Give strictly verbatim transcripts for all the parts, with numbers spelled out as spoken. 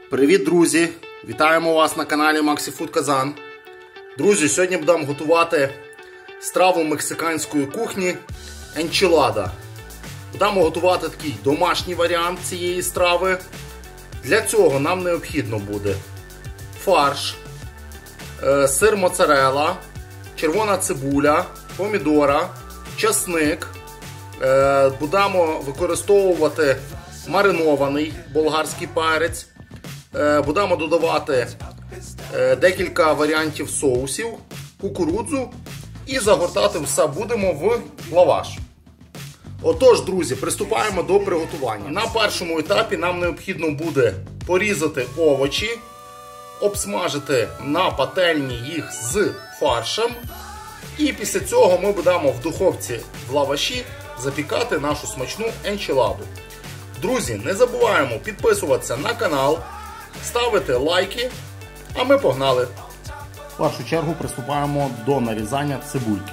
Привіт, друзі! Вітаємо вас на каналі Максіфуд Казан. Друзі, сьогодні будемо готувати страву мексиканської кухні енчилада. Будемо готувати такий домашній варіант цієї страви. Для цього нам необхідно буде фарш, сир моцарелла, червона цибуля, помідора, часник. Будемо використовувати маринований болгарський перець. Будемо додавати декілька варіантів соусів, кукурудзу і загортати все будемо в лаваш. Отож, друзі, приступаємо до приготування. На першому етапі нам необхідно буде порізати овочі, обсмажити на пательні їх з фаршем. І після цього ми будемо в духовці в лаваші запікати нашу смачну енчиладу. Друзі, не забуваємо підписуватися на канал, ставити лайки, а ми погнали! В першу чергу приступаємо до нарізання цибульки.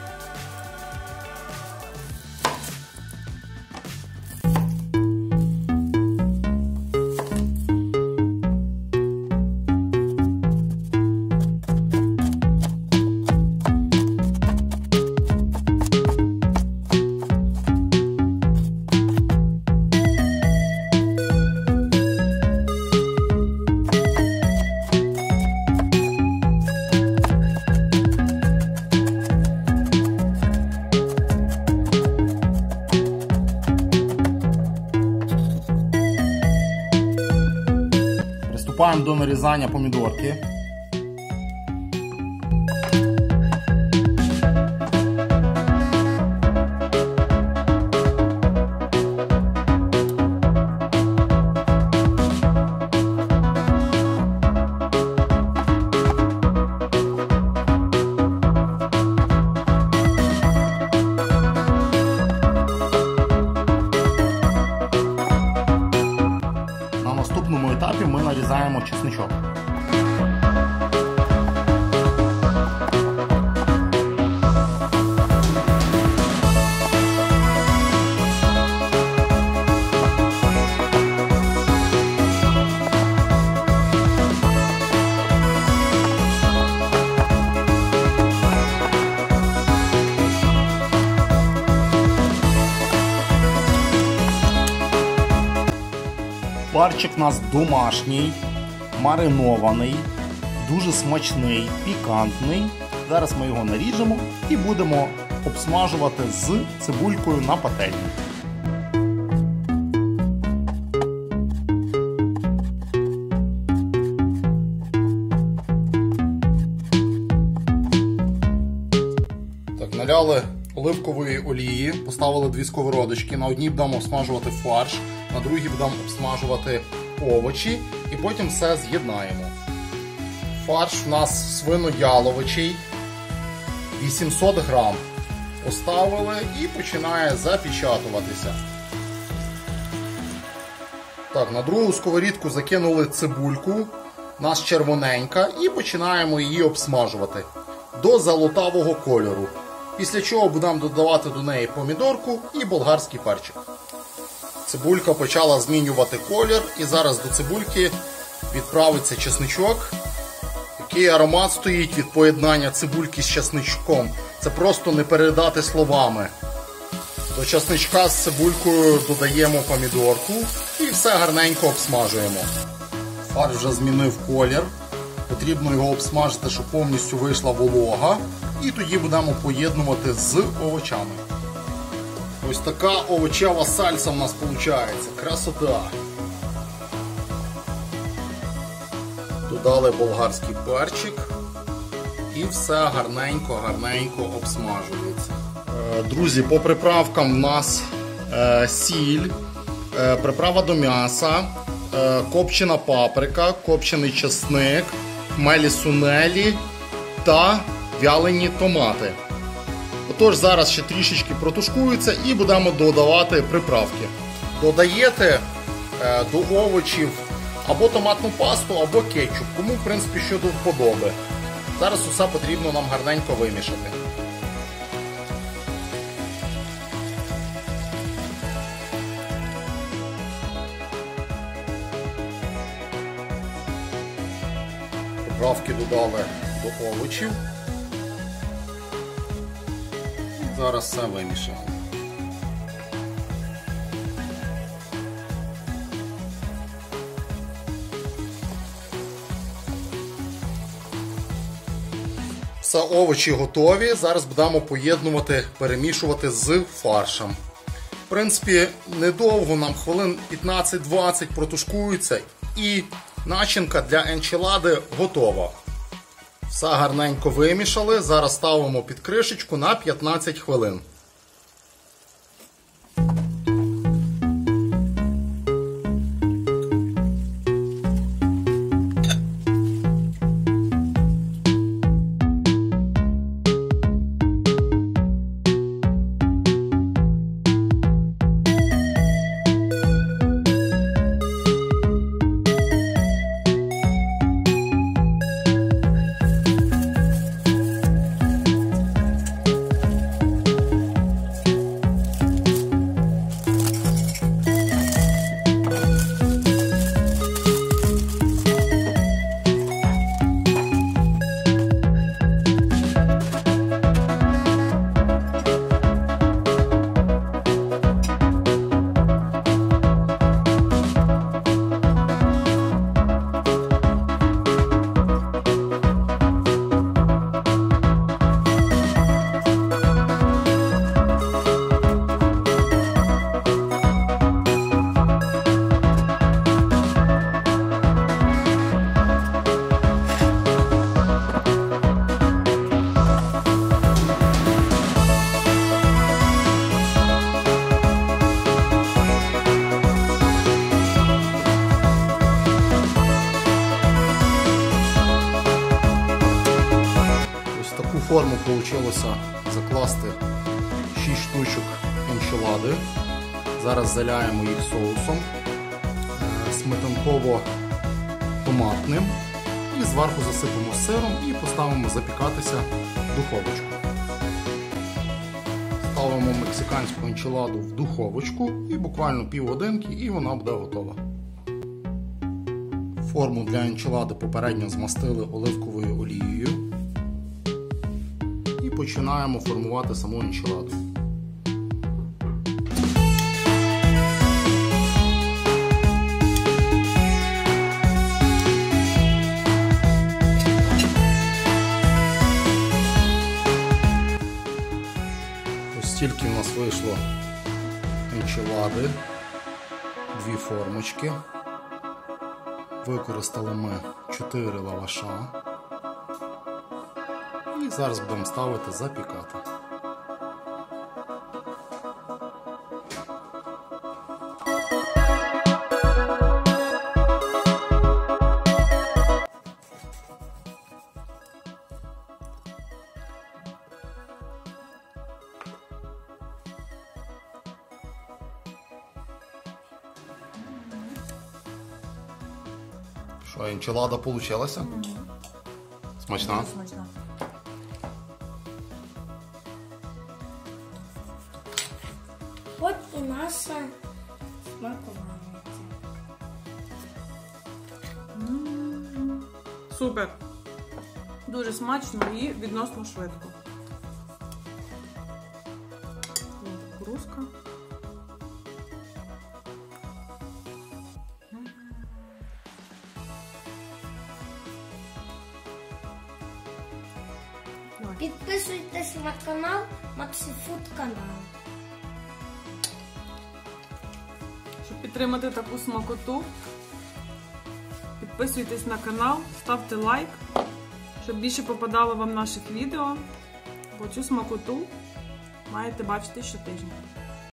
Приступаємо до нарізання помідорки. На наступному етапі ми нарізаємо чесничок. Парчик у нас домашній, маринований, дуже смачний, пікантний. Зараз ми його наріжемо і будемо обсмажувати з цибулькою на пательні. Так, наляли оливкової олії, поставили дві сковородочки. На одній будемо обсмажувати фарш, на другій будемо обсмажувати овочі і потім все з'єднаємо. Фарш у нас свино-яловичий, вісімсот грам. Поставили і починає запечатуватися. Так, на другу сковорідку закинули цибульку, у нас червоненька, і починаємо її обсмажувати до золотавого кольору. Після чого будемо додавати до неї помідорку і болгарський перчик. Цибулька почала змінювати колір, і зараз до цибульки відправиться чесничок. Який аромат стоїть від поєднання цибульки з чесничком. Це просто не передати словами. До чесничка з цибулькою додаємо помідорку і все гарненько обсмажуємо. Фарш вже змінив колір. Потрібно його обсмажити, щоб повністю вийшла волога. І тоді будемо поєднувати з овочами. Ось така овочева сальса у нас виходить. Красота! Додали болгарський перчик. І все гарненько-гарненько обсмажується. Друзі, по приправкам у нас е, сіль, е, приправа до м'яса, е, копчена паприка, копчений чесник, хмелі сунелі та вялені томати. Отож, зараз ще трішечки протушкуються і будемо додавати приправки. Додаєте е, до овочів або томатну пасту, або кетчуп, кому, в принципі, що до вподоби. Зараз усе потрібно нам гарненько вимішати. Приправки додали до овочів. Зараз все вимішаємо. Все, овочі готові. Зараз будемо поєднувати, перемішувати з фаршем. В принципі, недовго, нам хвилин п'ятнадцять-двадцять протушкується і начинка для енчилади готова. Все гарненько вимішали. Зараз ставимо під кришечку на п'ятнадцять хвилин. Форму вийшло закласти шість штучок енчилади. Зараз заляємо їх соусом сметанково-томатним і зверху засипемо сиром і поставимо запікатися в духовочку. Ставимо мексиканську енчиладу в духовочку і буквально півгодинки і вона буде готова. Форму для енчилади попередньо змастили оливковою олією. І починаємо формувати саму енчиладу. Ось стільки в нас вийшло енчилади, дві формочки. Використали ми чотири лаваша. І зараз будемо ставити запікати. Що, енчилада получилася? Mm-hmm. Смачна? Смачна. От і наша смакування. Mm-hmm. Супер! Дуже смачно і відносно швидко. Кукурузка. Підписуйтесь на канал MaxiFood канал. Щоб підтримати таку смакоту, підписуйтесь на канал, ставте лайк, щоб більше попадало вам наших відео, бо цю смакоту маєте бачити щотижня.